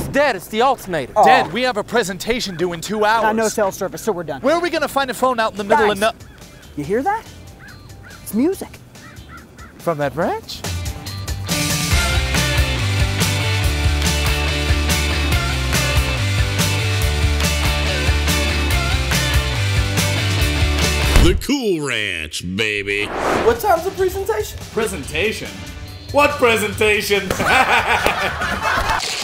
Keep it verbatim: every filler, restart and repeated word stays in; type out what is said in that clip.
dead. It's the alternator. Oh. Dad, we have a presentation due in two hours. Uh, no cell service, so we're done. Where are we gonna find a phone out in the middle Guys, of no- You hear that? It's music. From that branch? The Cool Ranch, baby. What time's the presentation? Presentation? What presentation?